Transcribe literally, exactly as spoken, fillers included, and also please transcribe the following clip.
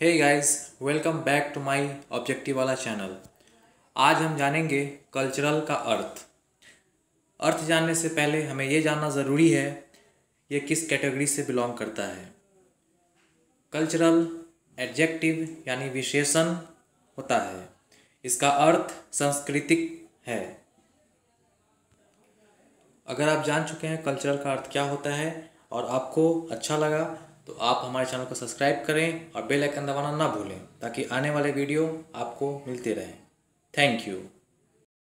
Hey guys, welcome back to my objective वाला channel. आज हम जानेंगे कल्चरल का अर्थ। अर्थ जानने से पहले हमें ये जानना ज़रूरी है ये किस कैटेगरी से बिलोंग करता है। कल्चरल एडजेक्टिव यानी विशेषण होता है। इसका अर्थ सांस्कृतिक है। अगर आप जान चुके हैं कल्चरल का अर्थ क्या होता है और आपको अच्छा लगा तो आप हमारे चैनल को सब्सक्राइब करें और बेल आइकन दबाना ना भूलें ताकि आने वाले वीडियो आपको मिलते रहें। Thank you.